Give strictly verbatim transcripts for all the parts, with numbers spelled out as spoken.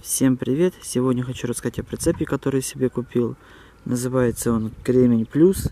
Всем привет! Сегодня хочу рассказать о прицепе, который себе купил. Называется он Кремень Плюс.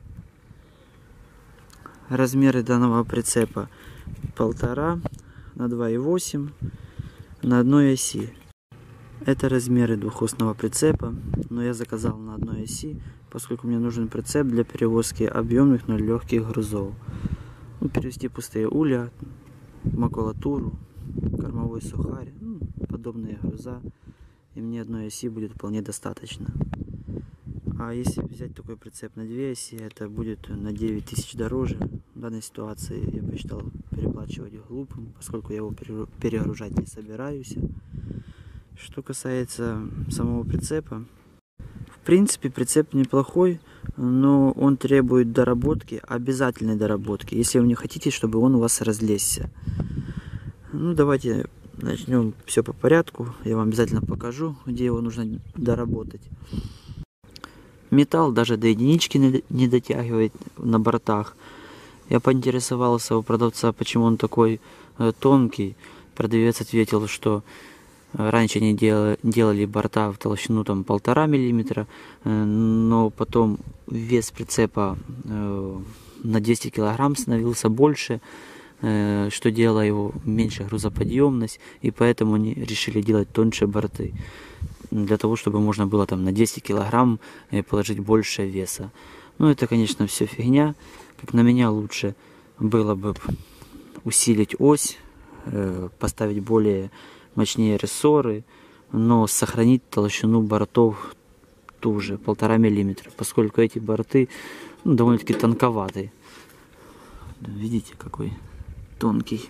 Размеры данного прицепа полтора на два и восемь на одной оси. Это размеры двухосного прицепа, но я заказал на одной оси, поскольку мне нужен прицеп для перевозки объемных, но легких грузов. Ну, перевести пустые улья, макулатуру, кормовой сухарь, ну, подобные груза, и мне одной оси будет вполне достаточно. А если взять такой прицеп на две оси, это будет на девять тысяч дороже. В данной ситуации я посчитал переплачивать глупым, поскольку я его перегружать не собираюсь. Что касается самого прицепа, в принципе прицеп неплохой, но он требует доработки, обязательной доработки, если вы не хотите, чтобы он у вас разлезся. Ну, давайте начнем все по порядку. Я вам обязательно покажу, где его нужно доработать. Металл даже до единички не дотягивает на бортах. Я поинтересовался у продавца, почему он такой тонкий. Продавец ответил, что раньше они делали, делали борта в толщину там полтора миллиметра, но потом вес прицепа на двести килограмм становился больше, что делало его меньше грузоподъемность, и поэтому они решили делать тоньше борты, для того, чтобы можно было там на двести килограмм положить больше веса. Ну, это, конечно, все фигня. Как на меня, лучше было бы усилить ось, поставить более мощнее рессоры, но сохранить толщину бортов ту же, полтора миллиметра, поскольку эти борты, ну, довольно-таки тонковатые. Видите, какой тонкий.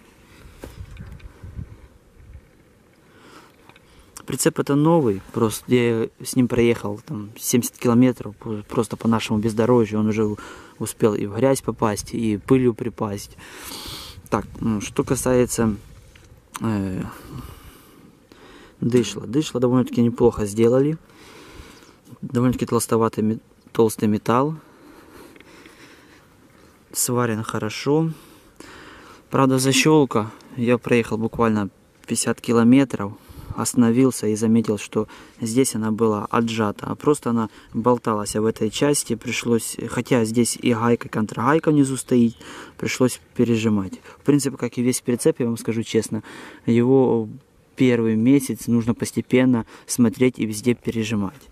Прицеп это новый, просто я с ним проехал там семьдесят километров просто по нашему бездорожью. Он уже успел и в грязь попасть, и пылью припасть. Так, ну, что касается э, дышла. Дышла довольно-таки неплохо сделали. Довольно-таки толстоватый, толстый металл. Сварен хорошо. Правда, защелка. Я проехал буквально пятьдесят километров. Остановился и заметил, что здесь она была отжата, а просто она болталась в этой части. Пришлось, хотя здесь и гайка, контрагайка внизу стоит, пришлось пережимать. В принципе, как и весь прицеп, я вам скажу честно, его первый месяц нужно постепенно смотреть и везде пережимать.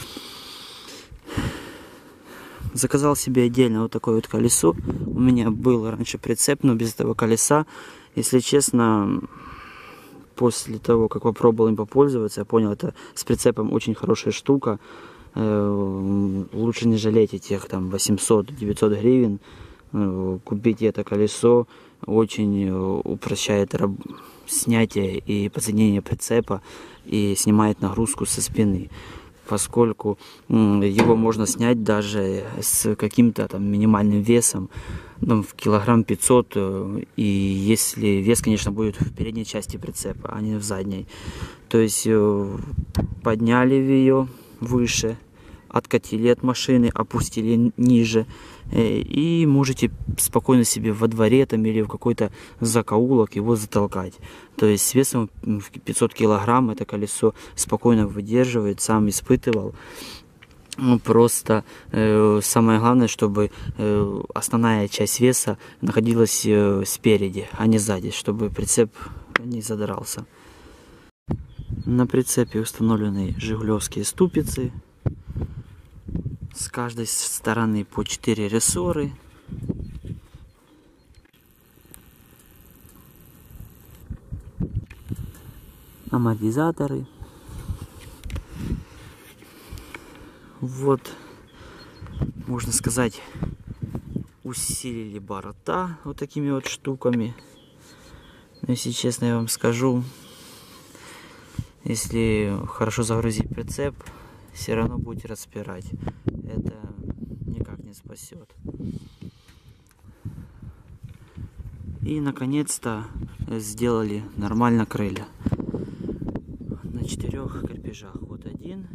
Заказал себе отдельно вот такое вот колесо. У меня был раньше прицеп, но без этого колеса. Если честно, после того, как попробовал им попользоваться, я понял, это с прицепом очень хорошая штука. Лучше не жалеть этих там восемьсот-девятьсот гривен. Купите это колесо, очень упрощает снятие и подсоединение прицепа и снимает нагрузку со спины, поскольку его можно снять даже с каким-то там минимальным весом, там, в килограмм пятьсот, и если вес, конечно, будет в передней части прицепа, а не в задней. То есть подняли ее выше, откатили от машины, опустили ниже, и можете спокойно себе во дворе там или в какой-то закоулок его затолкать. То есть с весом в пятьсот килограмм это колесо спокойно выдерживает, сам испытывал. Ну, просто э, самое главное, чтобы э, основная часть веса находилась э, спереди, а не сзади, чтобы прицеп не задрался. На прицепе установлены жигулевские ступицы. С каждой стороны по четыре рессоры. Амортизаторы. Вот, можно сказать, усилили борта вот такими вот штуками. Но если честно, я вам скажу, если хорошо загрузить прицеп, все равно будете распирать. Это никак не спасет. И наконец-то сделали нормально крылья. На четырех крепежах. Вот один,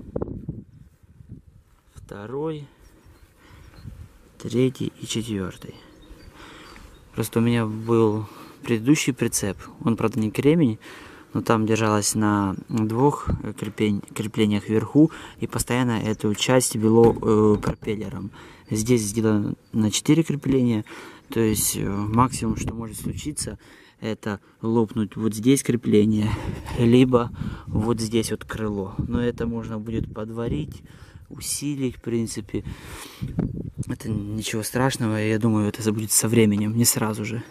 второй, третий и четвертый. Просто у меня был предыдущий прицеп. Он, правда, не кремень, но там держалась на двух креплень, креплениях вверху, и постоянно эту часть вело э, пропеллером. Здесь сделано на четыре крепления, то есть э, максимум, что может случиться, это лопнуть вот здесь крепление, либо вот здесь вот крыло. Но это можно будет подварить, усилить, в принципе. Это ничего страшного, я думаю, это будет со временем, не сразу же.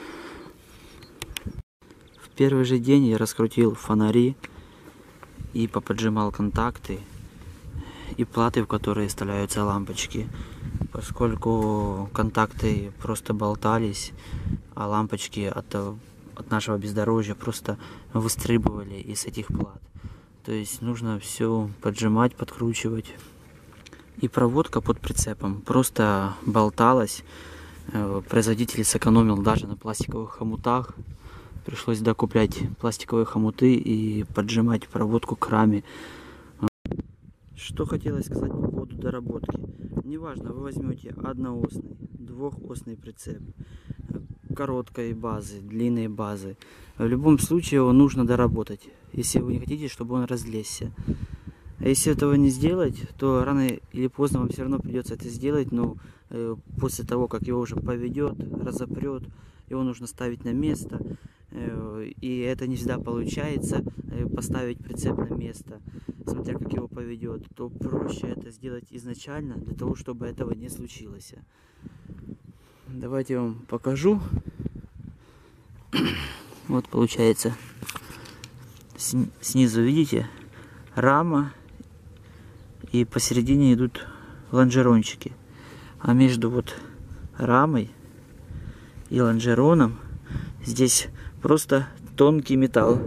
В первый же день я раскрутил фонари и поподжимал контакты и платы, в которые вставляются лампочки, поскольку контакты просто болтались, а лампочки от, от нашего бездорожья просто выстрибывали из этих плат. То есть нужно все поджимать, подкручивать. И проводка под прицепом просто болталась. Производитель сэкономил даже на пластиковых хомутах. Пришлось докуплять пластиковые хомуты и поджимать проводку к раме. Что хотелось сказать по поводу доработки. Неважно, вы возьмете одноосный, двухосный прицеп, короткой базы, длинной базы. В любом случае его нужно доработать, если вы не хотите, чтобы он разлезся. А если этого не сделать, то рано или поздно вам все равно придется это сделать, но э, после того, как его уже поведет, разопрет, его нужно ставить на место. Э, и это не всегда получается, э, поставить прицеп на место, смотря как его поведет, то проще это сделать изначально, для того, чтобы этого не случилось. Давайте я вам покажу. Вот получается, снизу видите, рама, и посередине идут лонжерончики. А между вот рамой и лонжероном здесь просто тонкий металл.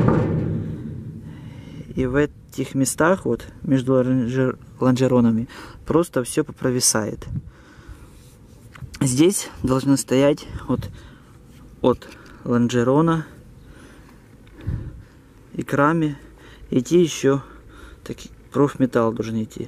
И в этих местах, вот между лонжер... лонжеронами, просто все попровисает. Здесь должны стоять вот от лонжерона и к раме идти еще такие профметалл должен идти.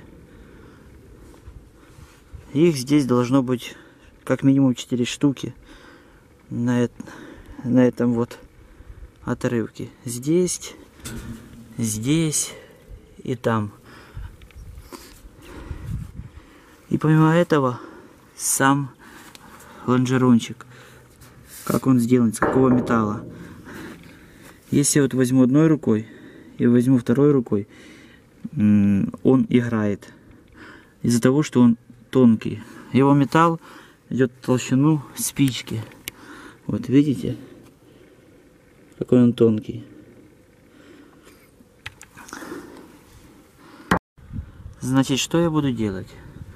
Их здесь должно быть как минимум четыре штуки на, это, на этом вот отрывке. Здесь, здесь и там. И помимо этого сам лонжерончик, как он сделан, из какого металла. Если я вот возьму одной рукой и возьму второй рукой, он играет из-за того, что он тонкий. Его металл идет в толщину спички. Вот видите, какой он тонкий. Значит, что я буду делать?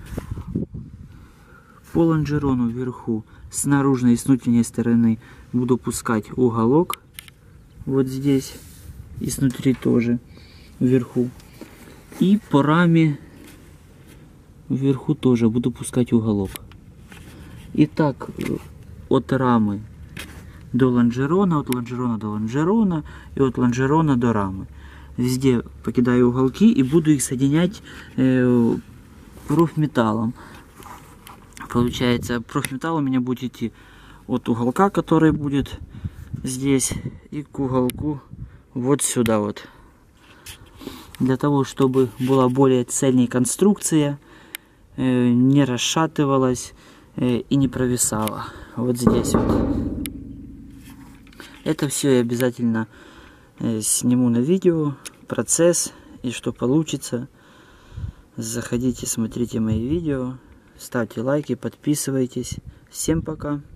По лонжерону вверху с наружной и с внутренней стороны буду пускать уголок вот здесь и снутри тоже вверху. И по раме вверху тоже буду пускать уголок. И так от рамы до лонжерона, от лонжерона до лонжерона и от лонжерона до рамы. Везде покидаю уголки и буду их соединять э, профметаллом. Получается, профметалл у меня будет идти от уголка, который будет здесь, и к уголку вот сюда вот. Для того, чтобы была более цельная конструкция, э, не расшатывалась э, и не провисала. Вот здесь вот. Это все я обязательно э, сниму на видео, процесс и что получится. Заходите, смотрите мои видео, ставьте лайки, подписывайтесь. Всем пока!